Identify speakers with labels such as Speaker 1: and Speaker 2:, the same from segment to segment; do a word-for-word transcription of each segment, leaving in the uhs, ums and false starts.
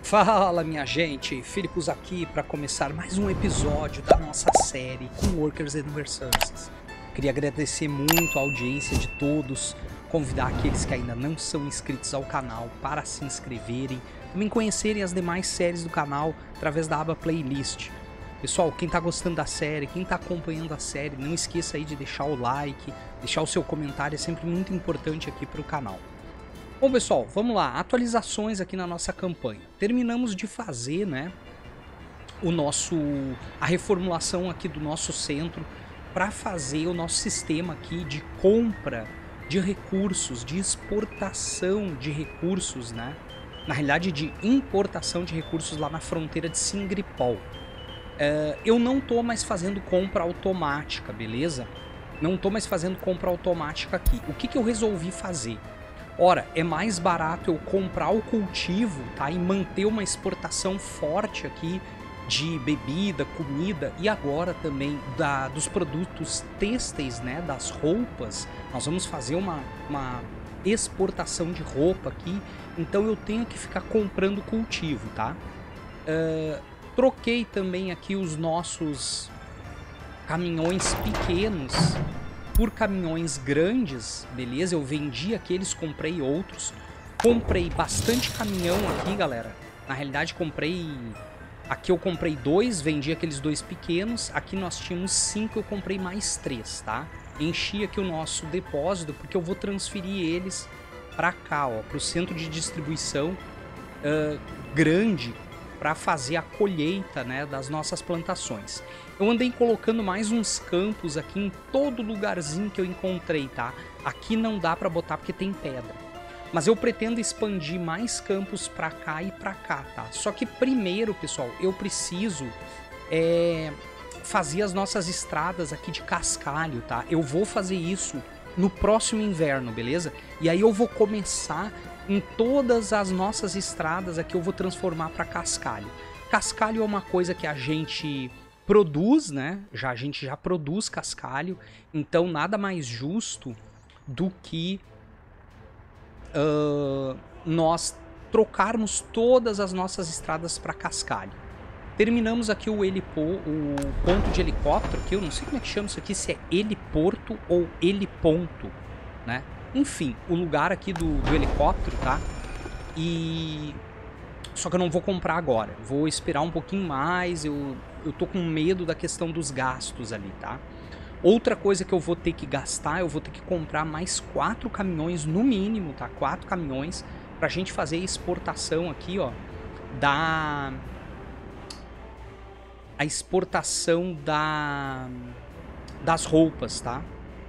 Speaker 1: Fala, minha gente, Filipos aqui para começar mais um episódio da nossa série com Workers and Resources. Queria agradecer muito a audiência de todos, convidar aqueles que ainda não são inscritos ao canal para se inscreverem, também conhecerem as demais séries do canal através da aba Playlist. Pessoal, quem tá gostando da série, quem tá acompanhando a série, não esqueça aí de deixar o like, deixar o seu comentário, é sempre muito importante aqui para o canal. Bom, pessoal, vamos lá, atualizações aqui na nossa campanha. Terminamos de fazer, né, o nosso, a reformulação aqui do nosso centro para fazer o nosso sistema aqui de compra de recursos, de exportação de recursos, né, na realidade de importação de recursos lá na fronteira de Singripol. Uh, eu não tô mais fazendo compra automática, beleza? Não tô mais fazendo compra automática aqui. O que que eu resolvi fazer? Ora, é mais barato eu comprar o cultivo, tá? E manter uma exportação forte aqui de bebida, comida e agora também da, dos produtos têxteis, né? Das roupas. Nós vamos fazer uma, uma exportação de roupa aqui, então eu tenho que ficar comprando cultivo, tá? Uh, troquei também aqui os nossos caminhões pequenos por caminhões grandes, beleza? Eu vendi aqueles, comprei outros. Comprei bastante caminhão aqui, galera. Na realidade, comprei... Aqui eu comprei dois, vendi aqueles dois pequenos. Aqui nós tínhamos cinco, eu comprei mais três, tá? Enchi aqui o nosso depósito, porque eu vou transferir eles pra cá, ó. Pro centro de distribuição uh, grande, para fazer a colheita, né, das nossas plantações. Eu andei colocando mais uns campos aqui em todo lugarzinho que eu encontrei, tá? Aqui não dá para botar porque tem pedra. Mas eu pretendo expandir mais campos para cá e para cá, tá? Só que primeiro, pessoal, eu preciso é, fazer as nossas estradas aqui de cascalho, tá? Eu vou fazer isso no próximo inverno, beleza? E aí eu vou começar em todas as nossas estradas aqui, eu vou transformar para cascalho. Cascalho é uma coisa que a gente produz, né? Já, a gente já produz cascalho, então nada mais justo do que uh, nós trocarmos todas as nossas estradas para cascalho. Terminamos aqui o helipo, o ponto de helicóptero, que eu não sei como é que chama isso aqui, se é heliporto ou heliponto, né? Enfim, o lugar aqui do, do helicóptero, tá? E... Só que eu não vou comprar agora. Vou esperar um pouquinho mais. Eu, eu tô com medo da questão dos gastos ali, tá? Outra coisa que eu vou ter que gastar, eu vou ter que comprar mais quatro caminhões no mínimo, tá? Quatro caminhões pra gente fazer a exportação aqui, ó. Da... A exportação da... das roupas, tá?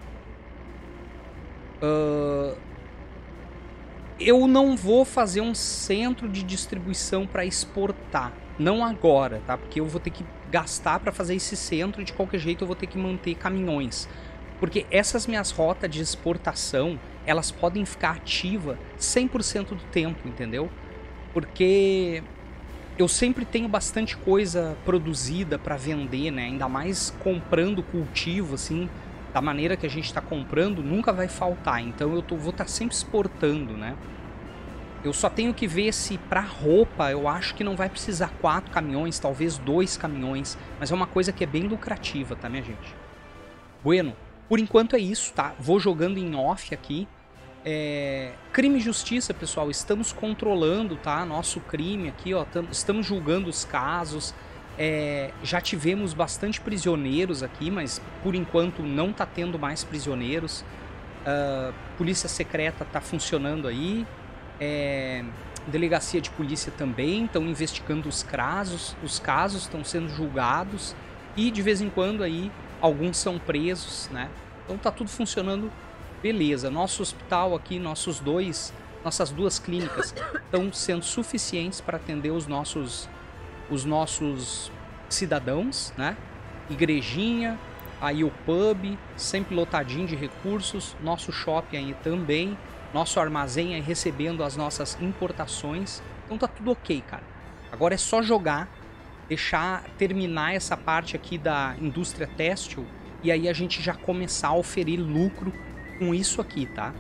Speaker 1: Uh, eu não vou fazer um centro de distribuição para exportar, não agora, tá? Porque eu vou ter que gastar para fazer esse centro e de qualquer jeito eu vou ter que manter caminhões. Porque essas minhas rotas de exportação, elas podem ficar ativas cem por cento do tempo, entendeu? Porque eu sempre tenho bastante coisa produzida para vender, né? Ainda mais comprando cultivo, assim... Da maneira que a gente está comprando, nunca vai faltar. Então eu tô, vou estar tá sempre exportando, né? Eu só tenho que ver se para roupa eu acho que não vai precisar quatro caminhões, talvez dois caminhões. Mas é uma coisa que é bem lucrativa, tá, minha gente? Bueno, por enquanto é isso, tá? Vou jogando em off aqui. É... Crime e justiça, pessoal. Estamos controlando, tá? Nosso crime aqui, ó. Estamos julgando os casos. É, já tivemos bastante prisioneiros aqui, mas por enquanto não tá tendo mais prisioneiros. Uh, polícia secreta tá funcionando aí. É, delegacia de polícia também estão investigando os casos. Os casos estão sendo julgados e de vez em quando aí alguns são presos, né? Então tá tudo funcionando beleza. Nosso hospital aqui, nossos dois, nossas duas clínicas estão sendo suficientes para atender os nossos os nossos cidadãos, né? Igrejinha, aí o pub, sempre lotadinho de recursos, nosso shopping aí também, nosso armazém aí recebendo as nossas importações, então tá tudo ok, cara. Agora é só jogar, deixar terminar essa parte aqui da indústria têxtil e aí a gente já começar a oferir lucro com isso aqui, tá?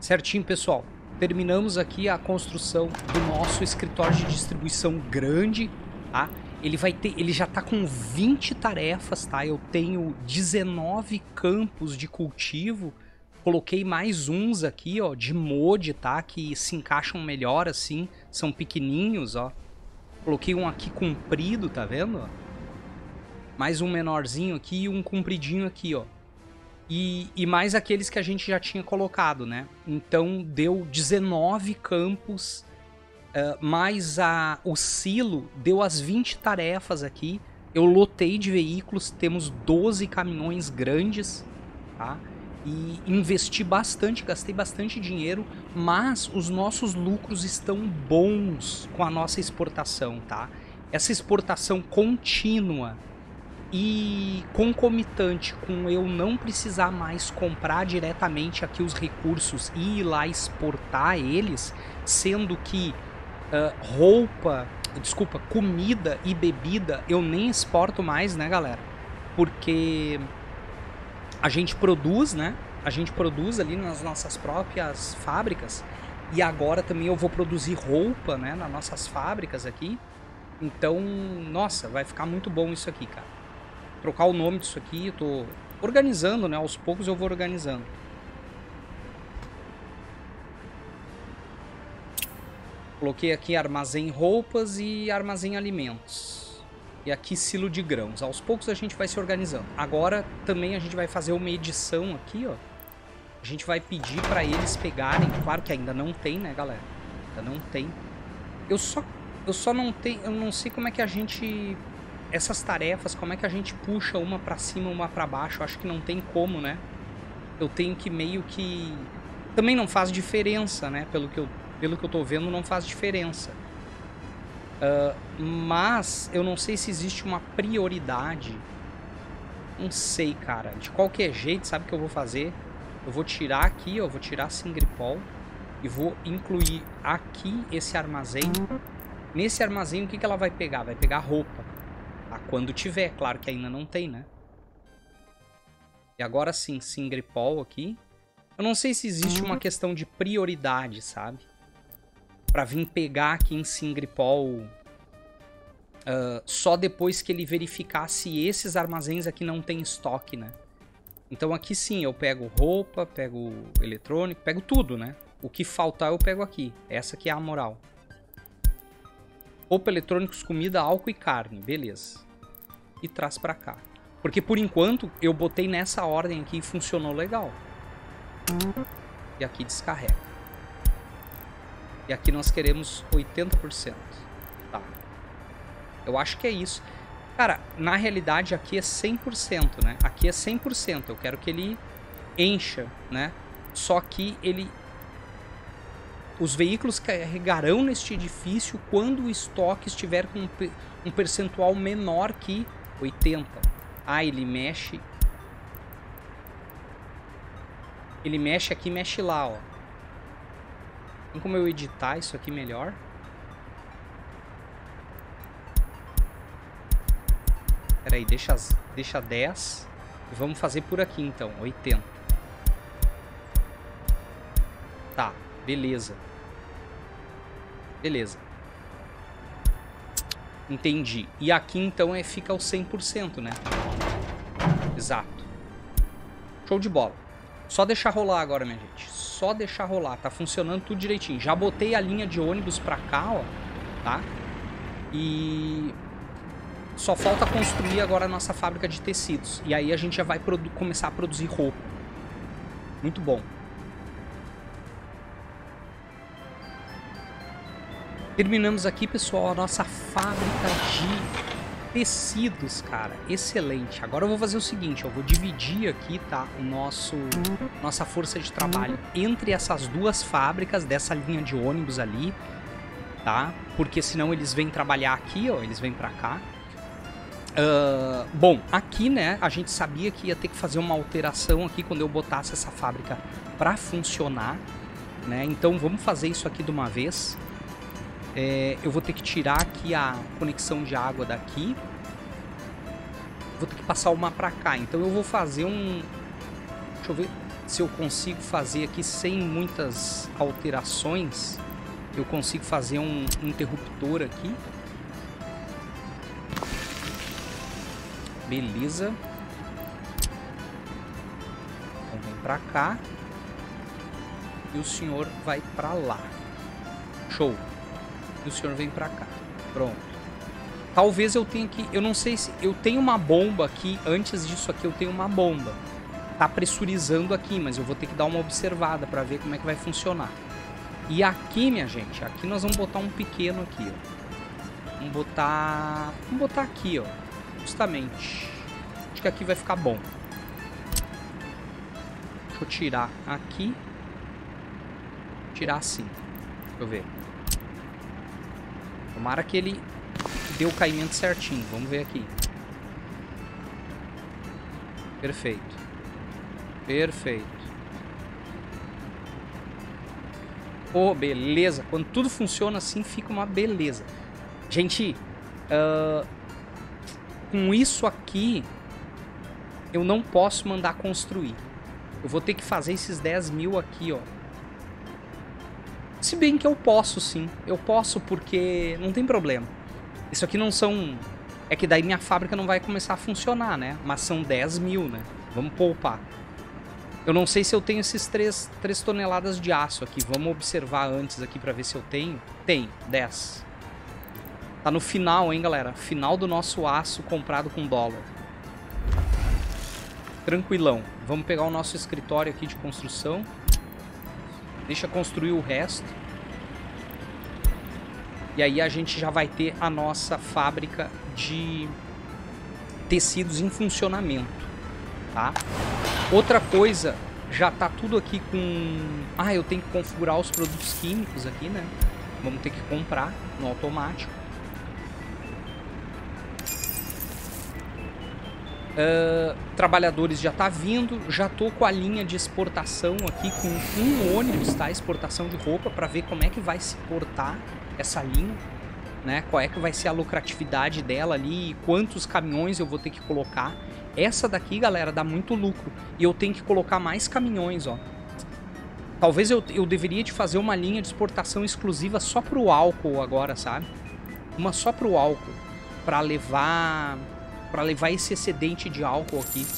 Speaker 1: Certinho, pessoal. Terminamos aqui a construção do nosso escritório de distribuição grande, tá? Ele vai ter, ele já tá com vinte tarefas, tá? Eu tenho dezenove campos de cultivo. Coloquei mais uns aqui, ó, de mod, tá? Que se encaixam melhor assim, são pequenininhos, ó. Coloquei um aqui comprido, tá vendo? Ó? Mais um menorzinho aqui e um compridinho aqui, ó. E, e mais aqueles que a gente já tinha colocado, né? Então deu dezenove campos, uh, mais a, o silo deu as vinte tarefas aqui. Eu lotei de veículos, temos doze caminhões grandes, tá? E investi bastante, gastei bastante dinheiro, mas os nossos lucros estão bons com a nossa exportação, tá? Essa exportação contínua e concomitante com eu não precisar mais comprar diretamente aqui os recursos e ir lá exportar eles, sendo que uh, roupa, desculpa, comida e bebida eu nem exporto mais, né, galera? Porque a gente produz, né? A gente produz ali nas nossas próprias fábricas e agora também eu vou produzir roupa, né, nas nossas fábricas aqui. Então, nossa, vai ficar muito bom isso aqui, cara. Trocar o nome disso aqui, eu tô organizando, né? Aos poucos eu vou organizando. Coloquei aqui armazém roupas e armazém alimentos. E aqui silo de grãos. Aos poucos a gente vai se organizando. Agora também a gente vai fazer uma edição aqui, ó. A gente vai pedir para eles pegarem. Claro que ainda não tem, né, galera? Ainda não tem. Eu só, eu só não tenho... Eu não sei como é que a gente... Essas tarefas, como é que a gente puxa uma pra cima, uma pra baixo? Eu acho que não tem como, né? Eu tenho que meio que... Também não faz diferença, né? Pelo que eu, pelo que eu tô vendo, não faz diferença. Uh, mas eu não sei se existe uma prioridade. Não sei, cara. De qualquer jeito, sabe o que eu vou fazer? Eu vou tirar aqui, ó. Eu vou tirar a Singripol e vou incluir aqui esse armazém. Nesse armazém, o que, que ela vai pegar? Vai pegar roupa. Ah, quando tiver, claro que ainda não tem, né? E agora sim, Singripol aqui. Eu não sei se existe uma questão de prioridade, sabe? Pra vir pegar aqui em Singripol uh, só depois que ele verificar se esses armazéns aqui não tem estoque, né? Então aqui sim, eu pego roupa, pego eletrônico, pego tudo, né? O que faltar eu pego aqui. Essa aqui é a moral. Roupa, eletrônicos, comida, álcool e carne. Beleza. E traz pra cá. Porque por enquanto eu botei nessa ordem aqui e funcionou legal. E aqui descarrega. E aqui nós queremos oitenta por cento. Tá. Eu acho que é isso. Cara, na realidade aqui é cem por cento, né? Aqui é cem por cento. Eu quero que ele encha, né? Só que ele... Os veículos carregarão neste edifício quando o estoque estiver com um percentual menor que oitenta. Ah, ele mexe... Ele mexe aqui, mexe lá, ó. Tem como eu editar isso aqui melhor? Pera aí, deixa, deixa dez. E vamos fazer por aqui então, oitenta. Tá, beleza. Beleza. Entendi. E aqui então é, fica o cem por cento, né? Exato. Show de bola. Só deixar rolar agora, minha gente. Só deixar rolar. Tá funcionando tudo direitinho. Já botei a linha de ônibus pra cá, ó. Tá? E... só falta construir agora a nossa fábrica de tecidos. E aí a gente já vai começar a produzir roupa. Muito bom. Terminamos aqui, pessoal, a nossa fábrica de tecidos, cara. Excelente. Agora eu vou fazer o seguinte, eu vou dividir aqui, tá, o nosso nossa força de trabalho entre essas duas fábricas dessa linha de ônibus ali, tá? Porque senão eles vêm trabalhar aqui, ó, eles vêm pra cá. Uh, bom, aqui, né, a gente sabia que ia ter que fazer uma alteração aqui quando eu botasse essa fábrica pra funcionar, né? Então vamos fazer isso aqui de uma vez. É, eu vou ter que tirar aqui a conexão de água daqui. Vou ter que passar uma pra cá. Então eu vou fazer um... Deixa eu ver... se eu consigo fazer aqui sem muitas alterações. Eu consigo fazer um interruptor aqui. Beleza. Então vem pra cá. E o senhor vai pra lá. Show. E o senhor vem pra cá. Pronto. Talvez eu tenha que... Eu não sei se... Eu tenho uma bomba aqui. Antes disso aqui eu tenho uma bomba. Tá pressurizando aqui, mas eu vou ter que dar uma observada pra ver como é que vai funcionar. E aqui, minha gente, aqui nós vamos botar um pequeno aqui, ó. Vamos botar... Vamos botar aqui, ó. Justamente. Acho que aqui vai ficar bom. Deixa eu tirar aqui. Tirar assim. Deixa eu ver. Tomara que ele dê o caimento certinho. Vamos ver aqui. Perfeito. Perfeito. Oh, beleza. Quando tudo funciona assim, fica uma beleza. Gente, uh, com isso aqui, eu não posso mandar construir. Eu vou ter que fazer esses dez mil aqui, ó. Se bem que eu posso, sim. Eu posso porque não tem problema. Isso aqui não são... É que daí minha fábrica não vai começar a funcionar, né? Mas são dez mil, né? Vamos poupar. Eu não sei se eu tenho esses três toneladas de aço aqui. Vamos observar antes aqui pra ver se eu tenho. Tem, dez. Tá no final, hein, galera? Final do nosso aço comprado com dólar. Tranquilão. Vamos pegar o nosso escritório aqui de construção. Deixa construir o resto. E aí a gente já vai ter a nossa fábrica de tecidos em funcionamento, tá? Outra coisa, já tá tudo aqui com... Ah, eu tenho que configurar os produtos químicos aqui, né? Vamos ter que comprar no automático. Uh, trabalhadores já tá vindo. Já tô com a linha de exportação aqui com um ônibus, tá? Exportação de roupa para ver como é que vai se portar essa linha, né? Qual é que vai ser a lucratividade dela ali e quantos caminhões eu vou ter que colocar. Essa daqui, galera, dá muito lucro. E eu tenho que colocar mais caminhões, ó. Talvez eu, eu deveria de fazer uma linha de exportação exclusiva só pro álcool agora, sabe? Uma só pro álcool. Pra levar... Pra levar esse excedente de álcool aqui.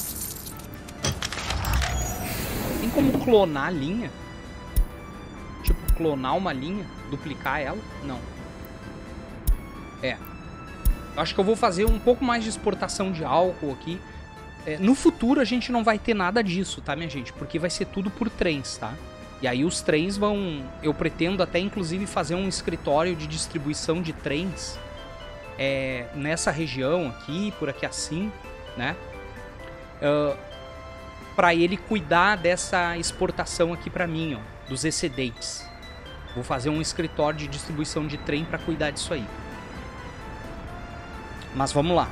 Speaker 1: Tem como clonar a linha? Tipo, clonar uma linha? Duplicar ela? Não. É. Acho que eu vou fazer um pouco mais de exportação de álcool aqui. É, no futuro a gente não vai ter nada disso, tá, minha gente? Porque vai ser tudo por trens, tá? E aí os trens vão... Eu pretendo até, inclusive, fazer um escritório de distribuição de trens é, nessa região aqui, por aqui assim, né? Uh, para ele cuidar dessa exportação aqui pra mim, ó, dos excedentes. Vou fazer um escritório de distribuição de trem para cuidar disso aí. Mas vamos lá.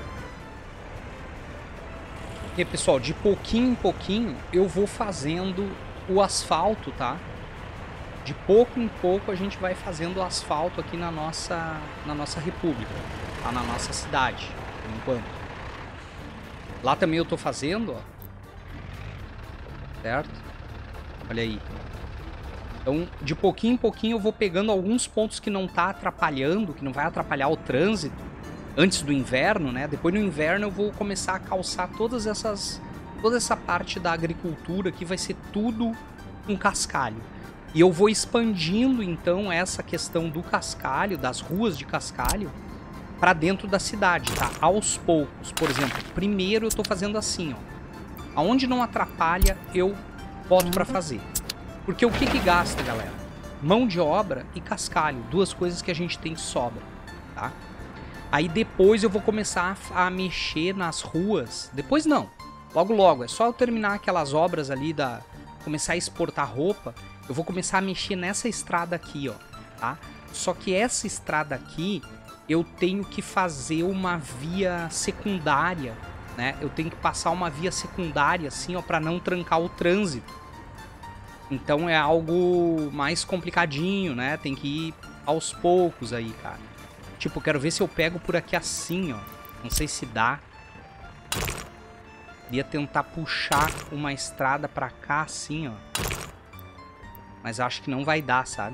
Speaker 1: E pessoal, de pouquinho em pouquinho eu vou fazendo o asfalto, tá? De pouco em pouco a gente vai fazendo o asfalto aqui na nossa, na nossa república, tá? Na nossa cidade, por enquanto. Lá também eu tô fazendo, ó. Certo? Olha aí. Então, de pouquinho em pouquinho eu vou pegando alguns pontos que não tá atrapalhando, que não vai atrapalhar o trânsito antes do inverno, né? Depois no inverno eu vou começar a calçar todas essas, toda essa parte da agricultura que vai ser tudo com cascalho. E eu vou expandindo então essa questão do cascalho, das ruas de cascalho, para dentro da cidade, tá? Aos poucos. Por exemplo, primeiro eu tô fazendo assim, ó. Aonde não atrapalha, eu boto para fazer. Porque o que que gasta, galera? Mão de obra e cascalho, duas coisas que a gente tem de sobra, tá? Aí depois eu vou começar a, a mexer nas ruas. Depois não, logo logo, é só eu terminar aquelas obras ali da... Começar a exportar roupa, eu vou começar a mexer nessa estrada aqui, ó, tá? Só que essa estrada aqui, eu tenho que fazer uma via secundária, né? Eu tenho que passar uma via secundária assim, ó, pra não trancar o trânsito. Então é algo mais complicadinho, né? Tem que ir aos poucos aí, cara. Tipo, quero ver se eu pego por aqui assim, ó. Não sei se dá. Ia tentar puxar uma estrada pra cá assim, ó. Mas acho que não vai dar, sabe?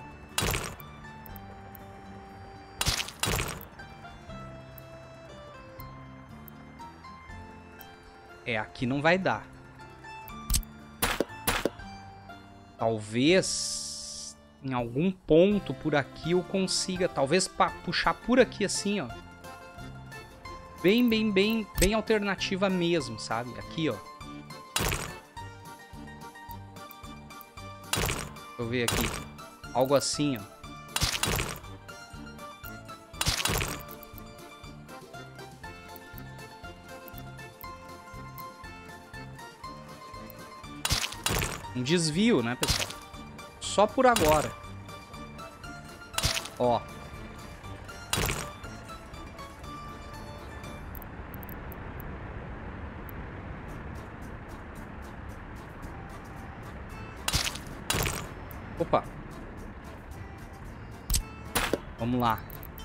Speaker 1: É, aqui não vai dar. Talvez em algum ponto por aqui eu consiga, talvez pra puxar por aqui assim, ó. Bem, bem, bem, bem alternativa mesmo, sabe? Aqui, ó. Deixa eu ver aqui. Algo assim, ó. Um desvio, né, pessoal? Só por agora. Ó. Opa. Vamos lá.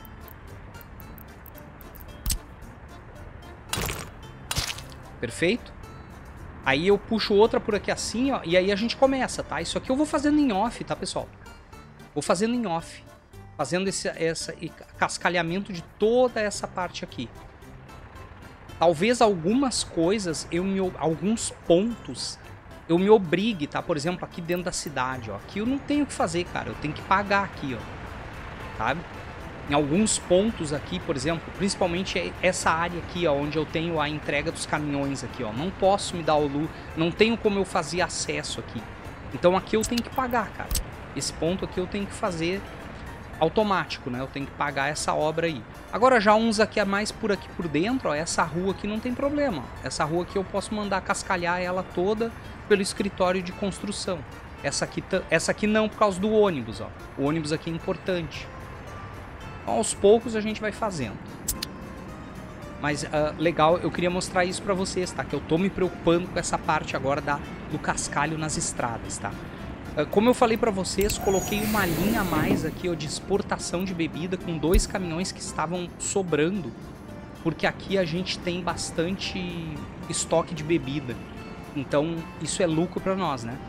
Speaker 1: Perfeito? Aí eu puxo outra por aqui assim, ó, e aí a gente começa, tá? Isso aqui eu vou fazendo em off, tá, pessoal? Vou fazendo em off. Fazendo esse essa, cascalhamento de toda essa parte aqui. Talvez algumas coisas, eu me, alguns pontos, eu me obrigue, tá? Por exemplo, aqui dentro da cidade, ó. Aqui eu não tenho o que fazer, cara. Eu tenho que pagar aqui, ó. Sabe? Em alguns pontos aqui, por exemplo, principalmente essa área aqui, ó, onde eu tenho a entrega dos caminhões aqui, ó. Não posso me dar o luxo, não tenho como eu fazer acesso aqui. Então aqui eu tenho que pagar, cara. Esse ponto aqui eu tenho que fazer automático, né? Eu tenho que pagar essa obra aí. Agora já uns aqui a mais por aqui por dentro, ó, essa rua aqui não tem problema. Ó. Essa rua aqui eu posso mandar cascalhar ela toda pelo escritório de construção. Essa aqui, essa aqui não, por causa do ônibus, ó. O ônibus aqui é importante. Então, aos poucos a gente vai fazendo. Mas uh, legal, eu queria mostrar isso pra vocês, tá? Que eu tô me preocupando com essa parte agora da, do cascalho nas estradas, tá? Uh, como eu falei pra vocês, coloquei uma linha a mais aqui, ó, de exportação de bebida com dois caminhões que estavam sobrando. Porque aqui a gente tem bastante estoque de bebida. Então isso é lucro pra nós, né?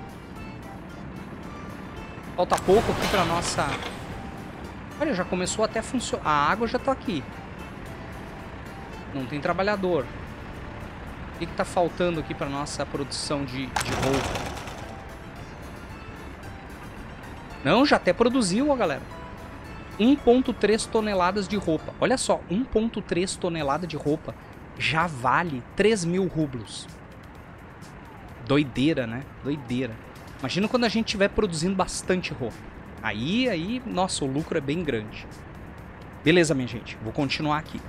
Speaker 1: Falta pouco aqui pra nossa... Olha, já começou até a funcionar. A água já tá aqui. Não tem trabalhador. O que que tá faltando aqui pra nossa produção de, de roupa? Não, já até produziu, ó, galera. um ponto três toneladas de roupa. Olha só, um ponto três tonelada de roupa já vale três mil rublos. Doideira, né? Doideira. Imagina quando a gente estiver produzindo bastante roupa. Aí, aí, nossa, o lucro é bem grande. Beleza, minha gente. Vou continuar aqui.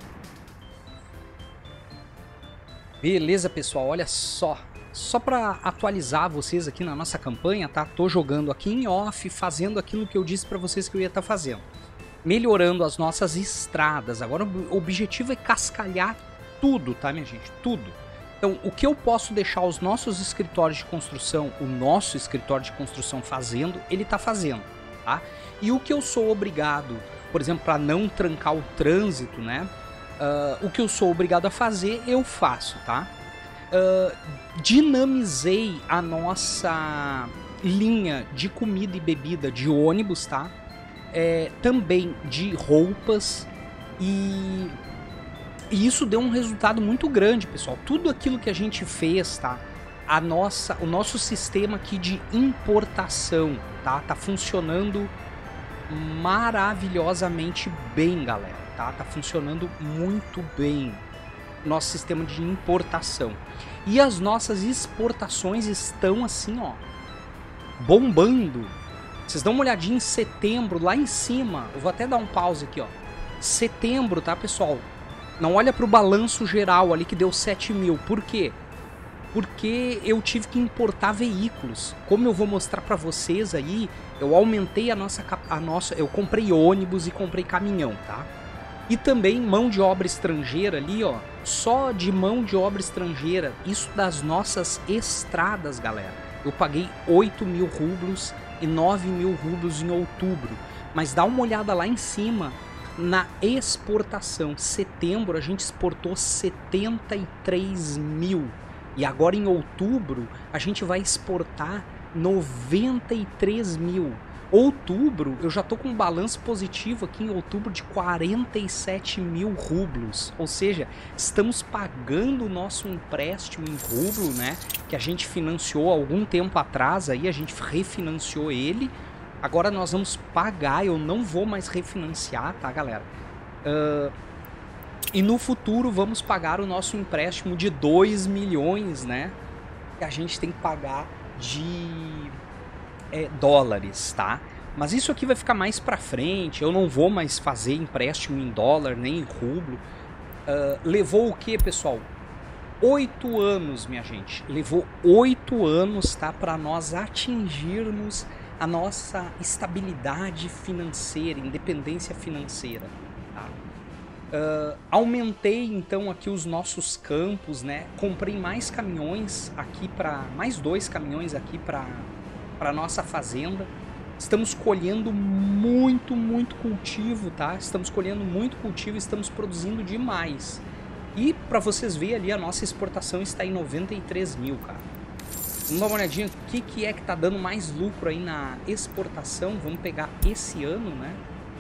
Speaker 1: Beleza, pessoal. Olha só. Só para atualizar vocês aqui na nossa campanha, tá? Tô jogando aqui em off, fazendo aquilo que eu disse para vocês que eu ia estar fazendo. Melhorando as nossas estradas. Agora o objetivo é cascalhar tudo, tá, minha gente? Tudo. Então, o que eu posso deixar os nossos escritórios de construção, o nosso escritório de construção fazendo, ele tá fazendo. Tá? E o que eu sou obrigado, por exemplo, para não trancar o trânsito, né? Uh, o que eu sou obrigado a fazer, eu faço, tá? Uh, dinamizei a nossa linha de comida e bebida de ônibus, tá? É, também de roupas e, e isso deu um resultado muito grande, pessoal. Tudo aquilo que a gente fez, tá? A nossa, o nosso sistema aqui de importação, tá? Tá funcionando maravilhosamente bem, galera, tá? Tá funcionando muito bem nosso sistema de importação. E as nossas exportações estão assim, ó, bombando. Vocês dão uma olhadinha em setembro, lá em cima. Eu vou até dar um pause aqui, ó. Setembro, tá, pessoal? Não olha pro balanço geral ali que deu sete mil. Por quê? Porque eu tive que importar veículos. Como eu vou mostrar para vocês aí, eu aumentei a nossa, a nossa... Eu comprei ônibus e comprei caminhão, tá? E também mão de obra estrangeira ali, ó. Só de mão de obra estrangeira. Isso das nossas estradas, galera. Eu paguei oito mil rublos e nove mil rublos em outubro. Mas dá uma olhada lá em cima na exportação. Setembro a gente exportou setenta e três mil. E agora em outubro a gente vai exportar noventa e três mil. Outubro, eu já tô com um balanço positivo aqui em outubro de quarenta e sete mil rublos. Ou seja, estamos pagando o nosso empréstimo em rublo, né? Que a gente financiou há algum tempo atrás aí, a gente refinanciou ele. Agora nós vamos pagar, eu não vou mais refinanciar, tá, galera? Uh, e no futuro vamos pagar o nosso empréstimo de dois milhões, né? Que a gente tem que pagar de... É, dólares, tá? Mas isso aqui vai ficar mais pra frente. Eu não vou mais fazer empréstimo em dólar nem em rublo. Uh, levou o que, pessoal? Oito anos, minha gente. Levou oito anos, tá? Para nós atingirmos a nossa estabilidade financeira, independência financeira, tá? Uh, aumentei então aqui os nossos campos, né? Comprei mais caminhões aqui para mais dois caminhões aqui para para nossa fazenda. Estamos colhendo muito, muito cultivo, tá? Estamos colhendo muito cultivo, estamos produzindo demais. E para vocês verem ali, a nossa exportação está em noventa e três mil, cara. Vamos dar uma olhadinha o que, que é que tá dando mais lucro aí na exportação. Vamos pegar esse ano, né?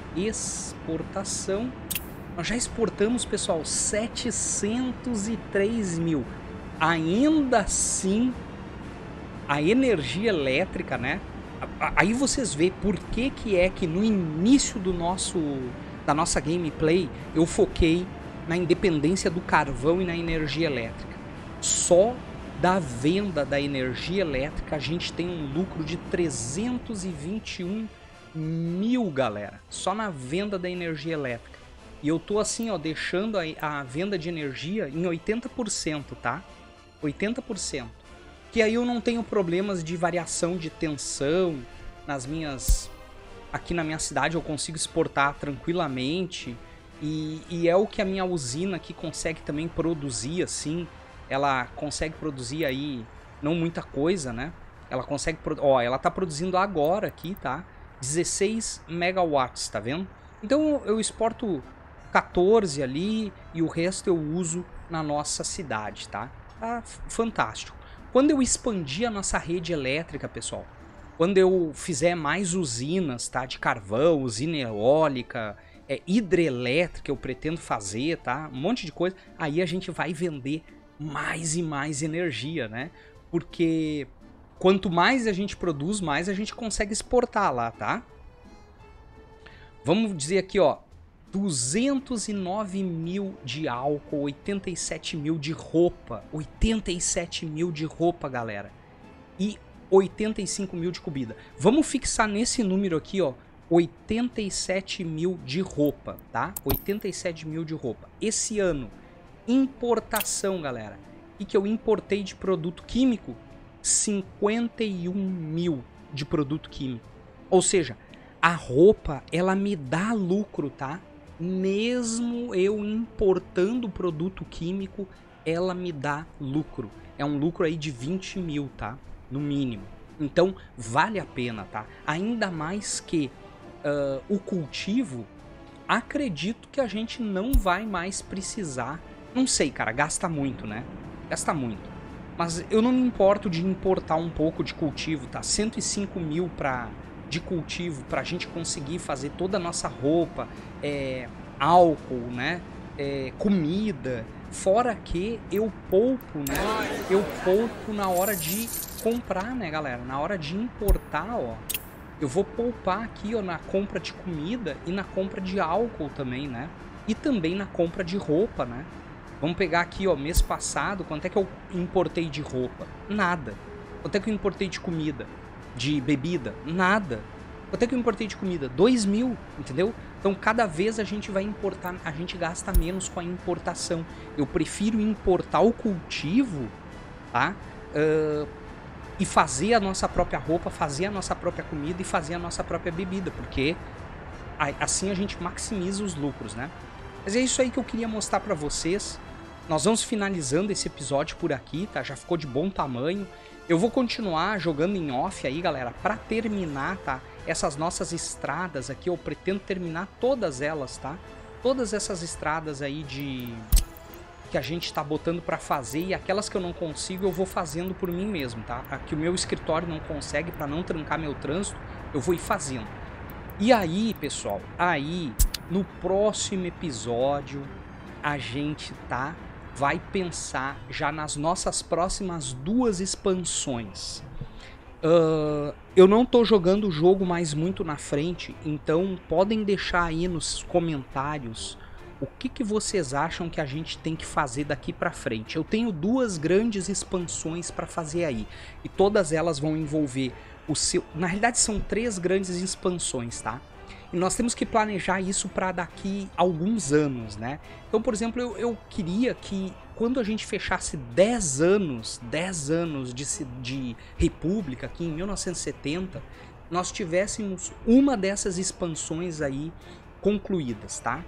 Speaker 1: Exportação. Nós já exportamos, pessoal, setecentos e três mil. Ainda assim, a energia elétrica, né? Aí vocês veem por que que é que no início do nosso, da nossa gameplay eu foquei na independência do carvão e na energia elétrica. Só da venda da energia elétrica a gente tem um lucro de trezentos e vinte e um mil, galera. Só na venda da energia elétrica. E eu tô assim, ó, deixando a, a venda de energia em oitenta por cento, tá? oitenta por cento. Que aí eu não tenho problemas de variação de tensão nas minhas... Aqui na minha cidade eu consigo exportar tranquilamente. E, e é o que a minha usina aqui consegue também produzir, assim. Ela consegue produzir aí, não muita coisa, né? Ela consegue... Ó, ela tá produzindo agora aqui, tá? dezesseis megawatts, tá vendo? Então eu exporto quatorze ali e o resto eu uso na nossa cidade, tá? Tá fantástico. Quando eu expandir a nossa rede elétrica, pessoal, quando eu fizer mais usinas, tá, de carvão, usina eólica, é, hidrelétrica, eu pretendo fazer, tá, um monte de coisa, aí a gente vai vender mais e mais energia, né? Porque quanto mais a gente produz, mais a gente consegue exportar lá, tá? Vamos dizer aqui, ó, duzentos e nove mil de álcool, oitenta e sete mil de roupa, oitenta e sete mil de roupa, galera, e oitenta e cinco mil de comida. Vamos fixar nesse número aqui, ó, oitenta e sete mil de roupa, tá? oitenta e sete mil de roupa. Esse ano, importação, galera, e que eu importei de produto químico, cinquenta e um mil de produto químico. Ou seja, a roupa, ela me dá lucro, tá? Mesmo eu importando produto químico, ela me dá lucro. É um lucro aí de vinte mil, tá? No mínimo. Então, vale a pena, tá? Ainda mais que uh, o cultivo, acredito que a gente não vai mais precisar. Não sei, cara, gasta muito, né? Gasta muito. Mas eu não me importo de importar um pouco de cultivo, tá? cento e cinco mil pra... de cultivo para a gente conseguir fazer toda a nossa roupa, é, álcool, né, é, comida, fora que eu poupo, né, eu poupo na hora de comprar, né, galera, na hora de importar, ó, eu vou poupar aqui, ó, na compra de comida e na compra de álcool também, né, e também na compra de roupa, né. Vamos pegar aqui, ó, mês passado, quanto é que eu importei de roupa? Nada. Quanto é que eu importei de comida? De bebida? Nada. Quanto é que eu importei de comida? dois mil, entendeu? Então cada vez a gente vai importar, a gente gasta menos com a importação. Eu prefiro importar o cultivo, tá? Uh, e fazer a nossa própria roupa, fazer a nossa própria comida e fazer a nossa própria bebida, porque assim a gente maximiza os lucros, né? Mas é isso aí que eu queria mostrar pra vocês. Nós vamos finalizando esse episódio por aqui, tá? Já ficou de bom tamanho. Eu vou continuar jogando em off aí, galera, pra terminar, tá? Essas nossas estradas aqui, eu pretendo terminar todas elas, tá? Todas essas estradas aí de... que a gente está botando para fazer, e aquelas que eu não consigo eu vou fazendo por mim mesmo, tá? A que o meu escritório não consegue, para não trancar meu trânsito, eu vou ir fazendo. E aí, pessoal, aí no próximo episódio a gente tá vai pensar já nas nossas próximas duas expansões. Uh, eu não tô jogando o jogo mais muito na frente, então podem deixar aí nos comentários o que, que vocês acham que a gente tem que fazer daqui pra frente. Eu tenho duas grandes expansões para fazer aí, e todas elas vão envolver o seu... Na realidade são três grandes expansões, tá? E nós temos que planejar isso para daqui a alguns anos, né? Então, por exemplo, eu, eu queria que quando a gente fechasse dez anos, dez anos de, de república aqui em mil novecentos e setenta, nós tivéssemos uma dessas expansões aí concluídas, tá?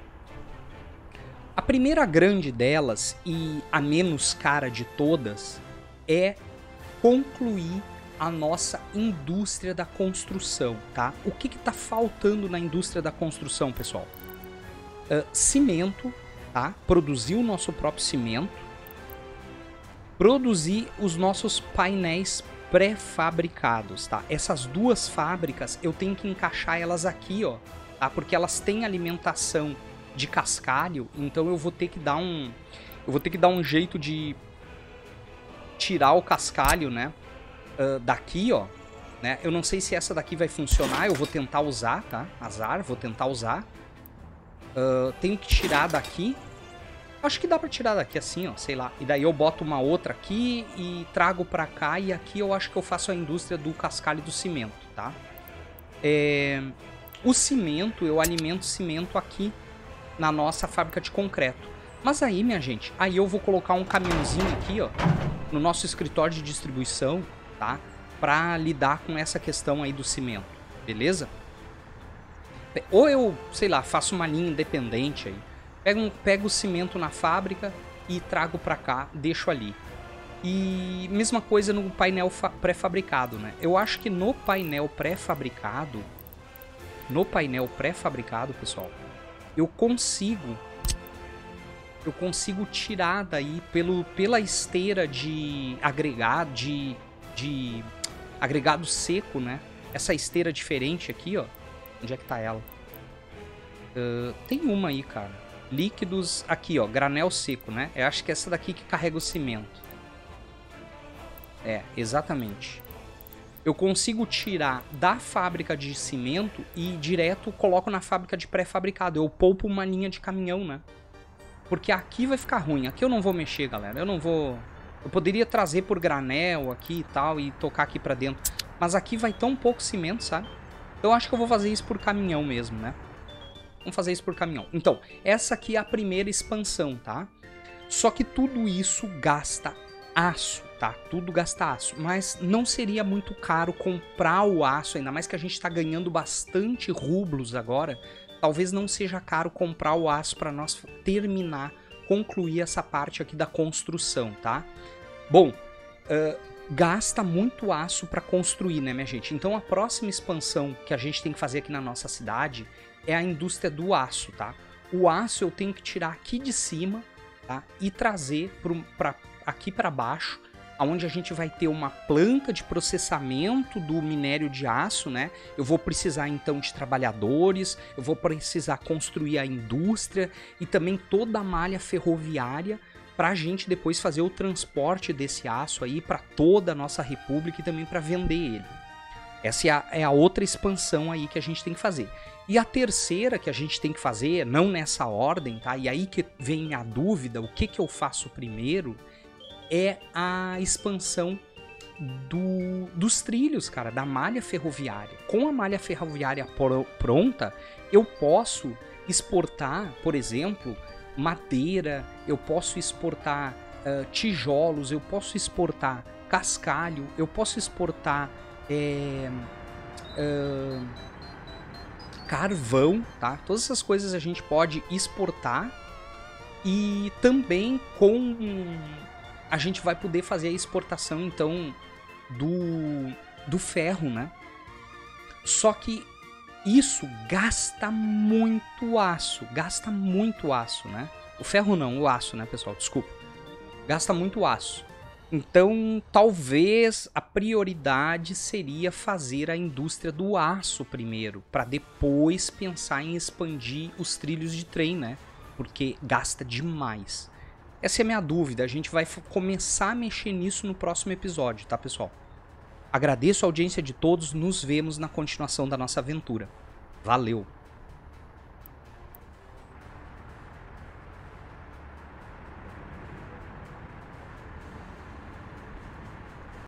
Speaker 1: A primeira grande delas, e a menos cara de todas, é concluir a nossa indústria da construção, tá? O que que tá faltando na indústria da construção, pessoal? Uh, cimento, tá? Produzir o nosso próprio cimento, produzir os nossos painéis pré-fabricados, tá? Essas duas fábricas eu tenho que encaixar elas aqui, ó, tá? Porque elas têm alimentação de cascalho, então eu vou ter que dar um eu vou ter que dar um jeito de tirar o cascalho, né, uh, daqui, ó, né? Eu não sei se essa daqui vai funcionar, eu vou tentar usar, tá? Azar, vou tentar usar. Uh, tenho que tirar daqui. Acho que dá pra tirar daqui assim, ó, sei lá. E daí eu boto uma outra aqui e trago pra cá, e aqui eu acho que eu faço a indústria do cascalho e do cimento, tá? É... O cimento, eu alimento cimento aqui na nossa fábrica de concreto. Mas aí, minha gente, aí eu vou colocar um caminhãozinho aqui, ó, no nosso escritório de distribuição, tá? Pra lidar com essa questão aí do cimento, beleza? Ou eu, sei lá, faço uma linha independente aí. Pego, um, pego o cimento na fábrica e trago pra cá, deixo ali. E mesma coisa no painel pré-fabricado, né? Eu acho que no painel pré-fabricado, no painel pré-fabricado, pessoal, eu consigo eu consigo tirar daí pelo, pela esteira de agregado de, de agregado seco, né? Essa esteira diferente aqui, ó. Onde é que tá ela? Uh, tem uma aí, cara. Líquidos aqui, ó, granel seco, né? Eu acho que é essa daqui que carrega o cimento. É, exatamente. Eu consigo tirar da fábrica de cimento e direto coloco na fábrica de pré-fabricado. Eu poupo uma linha de caminhão, né? Porque aqui vai ficar ruim. Aqui eu não vou mexer, galera. Eu não vou... Eu poderia trazer por granel aqui e tal e tocar aqui pra dentro. Mas aqui vai tão pouco cimento, sabe? Eu acho que eu vou fazer isso por caminhão mesmo, né? Vamos fazer isso por caminhão. Então, essa aqui é a primeira expansão, tá? Só que tudo isso gasta aço, tá? Tudo gasta aço. Mas não seria muito caro comprar o aço, ainda mais que a gente tá ganhando bastante rublos agora. Talvez não seja caro comprar o aço para nós terminar, concluir essa parte aqui da construção, tá? Bom, uh, gasta muito aço para construir, né, minha gente? Então a próxima expansão que a gente tem que fazer aqui na nossa cidade é a indústria do aço, tá? O aço eu tenho que tirar aqui de cima, tá? E trazer pro, pra, aqui para baixo, onde a gente vai ter uma planta de processamento do minério de aço, né? Eu vou precisar então de trabalhadores, eu vou precisar construir a indústria e também toda a malha ferroviária para a gente depois fazer o transporte desse aço aí para toda a nossa república e também para vender ele. Essa é a, é a outra expansão aí que a gente tem que fazer. E a terceira que a gente tem que fazer, não nessa ordem, tá? E aí que vem a dúvida, o que que eu faço primeiro, é a expansão do, dos trilhos, cara, da malha ferroviária. Com a malha ferroviária por, pronta, eu posso exportar, por exemplo, madeira, eu posso exportar uh, tijolos, eu posso exportar cascalho, eu posso exportar é, uh, carvão, tá? Todas essas coisas a gente pode exportar e também com... a gente vai poder fazer a exportação, então, do, do ferro, né? Só que isso gasta muito aço, gasta muito aço, né? O ferro não, o aço, né, pessoal? Desculpa. Gasta muito aço. Então, talvez a prioridade seria fazer a indústria do aço primeiro, para depois pensar em expandir os trilhos de trem, né? Porque gasta demais. Essa é a minha dúvida, a gente vai começar a mexer nisso no próximo episódio, tá, pessoal? Agradeço a audiência de todos, nos vemos na continuação da nossa aventura. Valeu!